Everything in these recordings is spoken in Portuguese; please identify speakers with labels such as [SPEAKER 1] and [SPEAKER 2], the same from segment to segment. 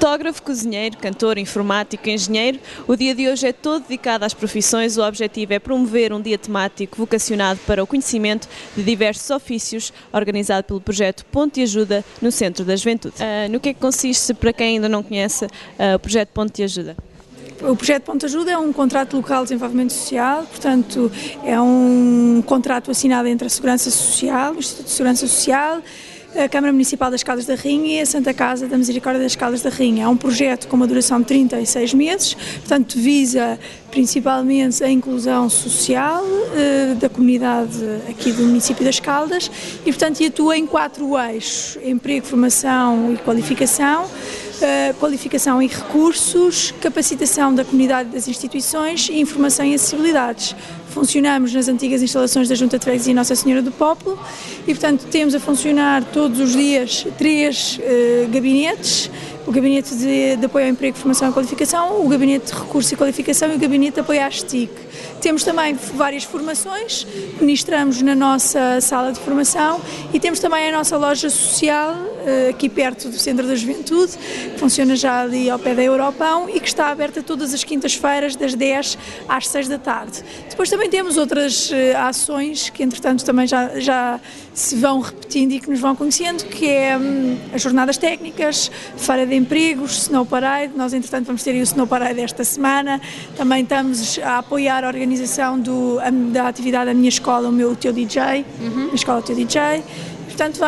[SPEAKER 1] Fotógrafo, cozinheiro, cantor, informático, engenheiro, o dia de hoje é todo dedicado às profissões. O objetivo é promover um dia temático vocacionado para o conhecimento de diversos ofícios, organizado pelo projeto Ponto de Ajuda no Centro da Juventude. No que é que consiste, para quem ainda não conhece, o projeto Ponto de Ajuda?
[SPEAKER 2] O projeto Ponto de Ajuda é um contrato local de desenvolvimento social, portanto é um contrato assinado entre a Segurança Social, o Instituto de Segurança Social, a Câmara Municipal das Caldas da Rainha e a Santa Casa da Misericórdia das Caldas da Rainha. É um projeto com uma duração de 36 meses, portanto visa principalmente a inclusão social da comunidade aqui do município das Caldas e portanto atua em 4 eixos: emprego, formação e qualificação, qualificação e recursos, capacitação da comunidade e das instituições e informação e acessibilidades. Funcionamos nas antigas instalações da Junta de Freguesia Nossa Senhora do Popolo e, portanto, temos a funcionar todos os dias 3 gabinetes: o Gabinete de Apoio ao Emprego, Formação e Qualificação, o Gabinete de Recursos e Qualificação e o Gabinete de Apoio à STIC. Temos também várias formações, ministramos na nossa sala de formação e temos também a nossa loja social, aqui perto do Centro da Juventude, que funciona já ali ao pé da Europão e que está aberta todas as quintas-feiras das 10 às 6 da tarde. Depois também temos outras ações que entretanto também já se vão repetindo e que nos vão conhecendo, que é as jornadas técnicas, Feira de Empregos, Snow Parade. Nós entretanto vamos ter aí o Snow Parade esta semana. Também estamos a apoiar a organização da atividade da minha escola, o meu Teu DJ, a escola Teu DJ. Portanto,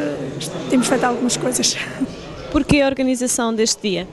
[SPEAKER 2] temos feito algumas coisas.
[SPEAKER 1] Porquê a organização deste dia?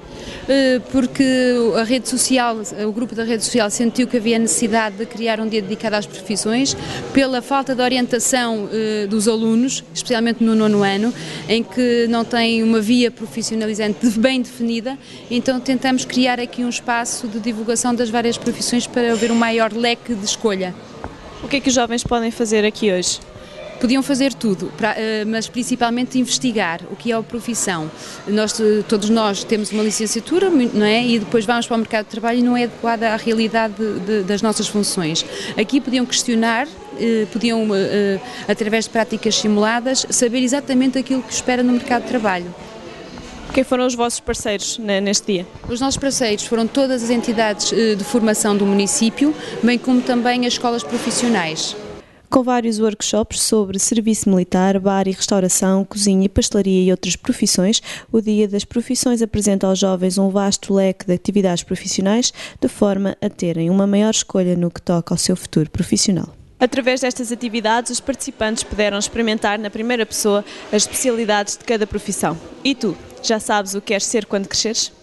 [SPEAKER 3] Porque a rede social, o grupo da rede social sentiu que havia necessidade de criar um dia dedicado às profissões, pela falta de orientação dos alunos, especialmente no 9º ano, em que não têm uma via profissionalizante bem definida, então tentamos criar aqui um espaço de divulgação das várias profissões para haver um maior leque de escolha.
[SPEAKER 1] O que é que os jovens podem fazer aqui hoje?
[SPEAKER 3] Podiam fazer tudo, mas principalmente investigar o que é a profissão. Todos nós temos uma licenciatura, não é? E depois vamos para o mercado de trabalho e não é adequada à realidade das nossas funções. Aqui podiam questionar, podiam, através de práticas simuladas, saber exatamente aquilo que espera no mercado de trabalho.
[SPEAKER 1] Quem foram os vossos parceiros neste dia?
[SPEAKER 3] Os nossos parceiros foram todas as entidades de formação do município, bem como também as escolas profissionais.
[SPEAKER 1] Com vários workshops sobre serviço militar, bar e restauração, cozinha, pastelaria e outras profissões, o Dia das Profissões apresenta aos jovens um vasto leque de atividades profissionais, de forma a terem uma maior escolha no que toca ao seu futuro profissional. Através destas atividades, os participantes puderam experimentar na primeira pessoa as especialidades de cada profissão. E tu, já sabes o que queres ser quando cresceres?